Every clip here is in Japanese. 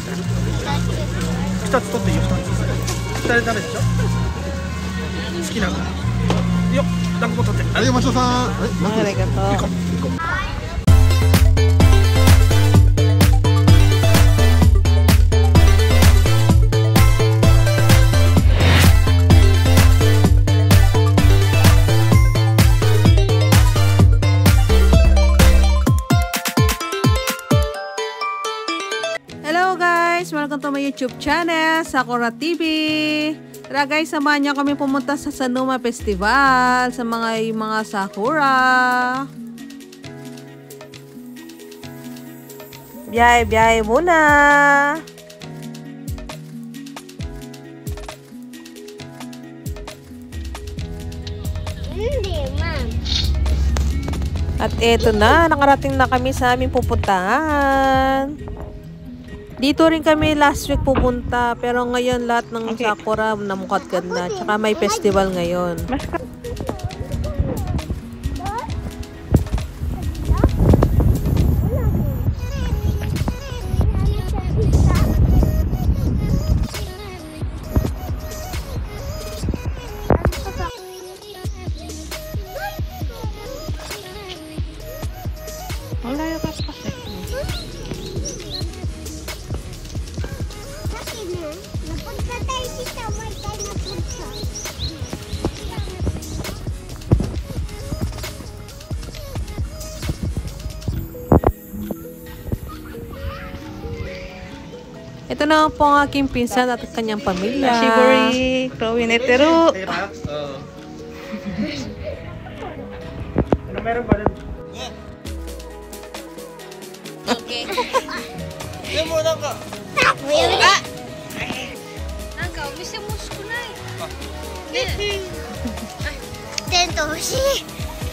2つ取っていいよ。2人ダメでしょ。好きなの。よっ、団子も取って。 はい、山下さん。はい、 ありがとう。 行こう。行こう。 Hello guys! Welcome to my YouTube channel, Sakura TV! Tara guys, samahan niyo kami pumunta sa Sanuma Festival sa mga sakura. Biyahe-biyahe muna! Hindi, ma'am. At eto na, nakarating na kami sa aming pupuntahan. Dito rin kami last week pupunta, pero ngayon lahat ng sakura namukhat ganda. Tsaka may festival ngayon. Malayo ka pa kasi. Napunta tayo dito, may tayo napunta. Ito na po ang aking pinsan at kanyang pamilya. Shibori, Chloe Netero. Ano meron ba din? Okay. Yan mo lang ka. Ah! なんかお店も少ない。ね。テント欲しい。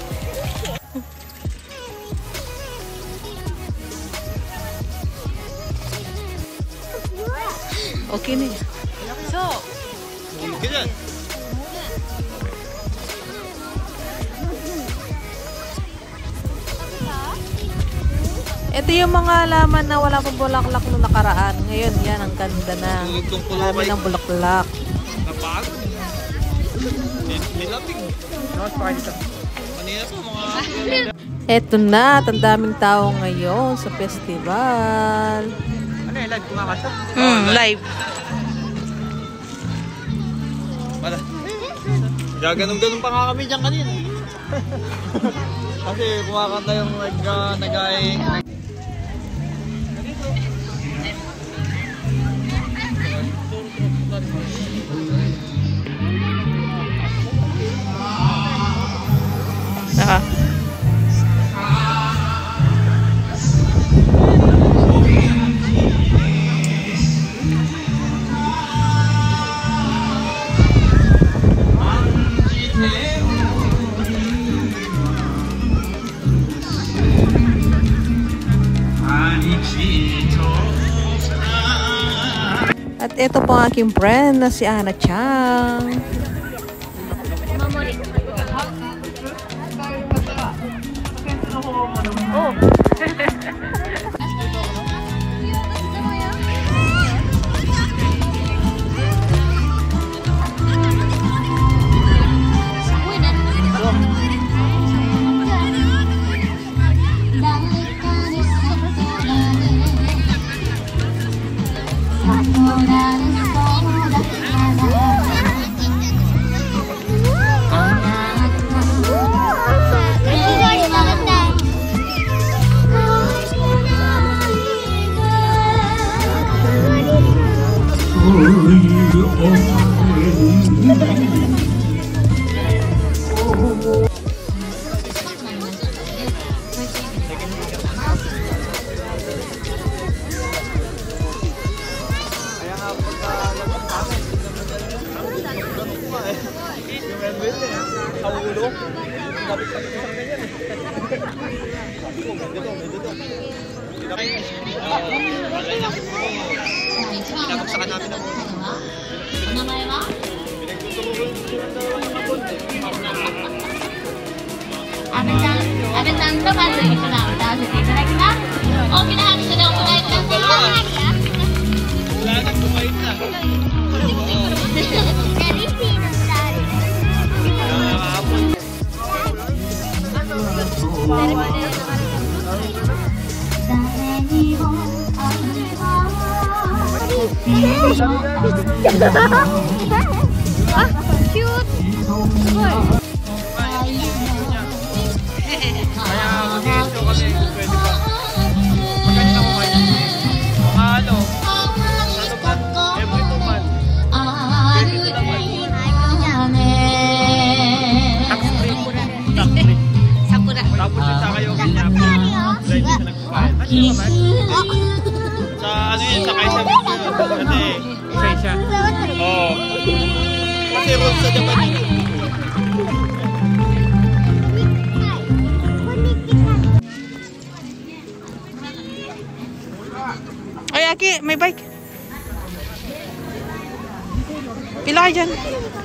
Okay na yan. Ganyan. Ito yung mga halaman na wala pang bulaklak nung nakaraan. Ngayon, yan, ang ganda na. Dami ng bulaklak. Napagod. Nilapig. Nakas pa kayo dito. Kanina po mga... Ito na, ang daming tao ngayon sa festival. Ano yung live? Kumakasya? Live. Wala. Gaganong-ganong pa nga kami dyan kanina. Kasi kumakanta yung nag-ay... At ito po ang aking friend na si Ana Chang. Oh. Pinabuksakan namin ang 安倍さんとまず一緒な歌わせていただきます。大きな拍手でお迎えください。 Ah, cute. Kaya mag-i-show kami kung pwede ba. Magkano na kumain? Mga ano ba? Every 2 months. 22 naman. Tax-free. Tax-free. Sakura. Tapos yung sa kayo niya. Dahil hindi ka nagpapain. Ano yung kamay? Sa ano yun? Sa kaisa video yun. Kasi isa-isa. Oo. Kasi rules sa Japan yun. Ay, Aki, may bike. Pila ka dyan.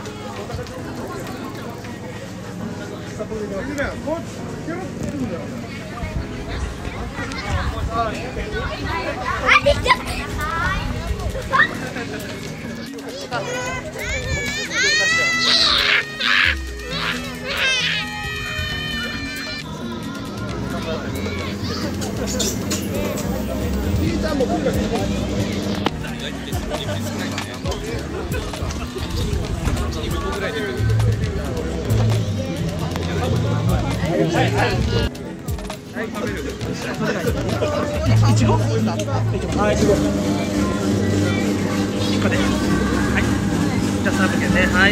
いちご？あ、いちご。1個で。はい。じゃあ3分ね。はい。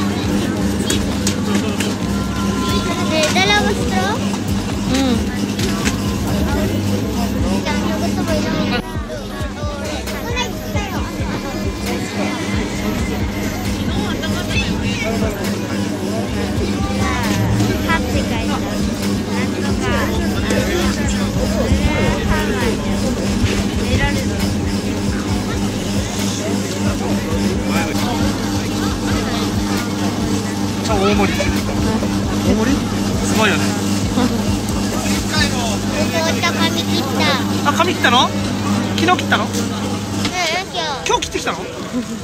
Dalawang straw? Ang gusto mo yun? Happy guys. 大盛り。大盛り？すごいよね。 髪切った。 あ、髪切ったの？昨日切ったの？今日切ってきたの？2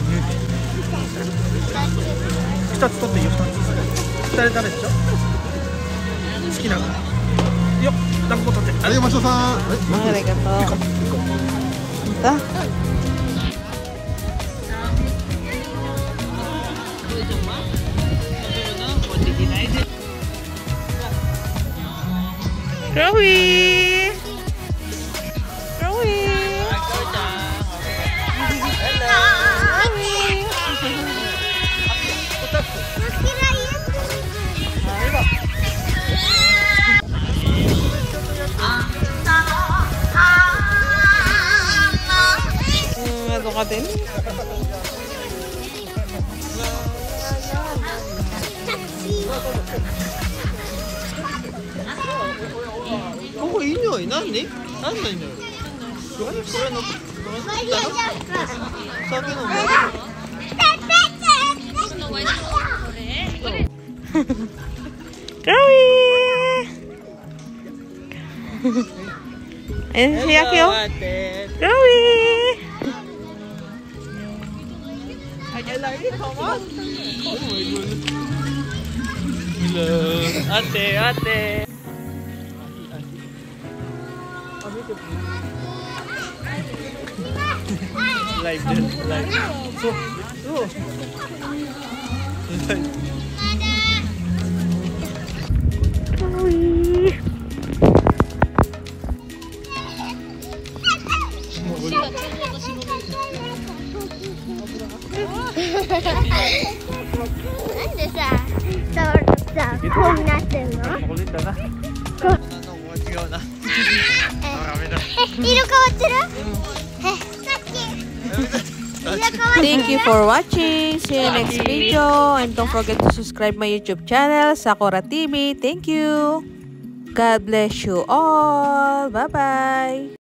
つ取っていいよ、2つ。2人食べでしょ？好きなの。よっ、団子取って。 はい、山下さん。 ありがとう。Ito. Chloe! Chloe! Ito ka din. Oh, いい匂い。何？何の匂い？これの。さっきの。 Chloe! Ayan si Aki, oh. Chloe! Ate, ate. Live din, live. So. Nande sa phone natin, no? Makulit ka na.違うな。 色変わってる？さっき。 Thank you for watching. See you next video. And don't forget to subscribe my YouTube channel, Sakura TV. Thank you. God bless you all. Bye-bye.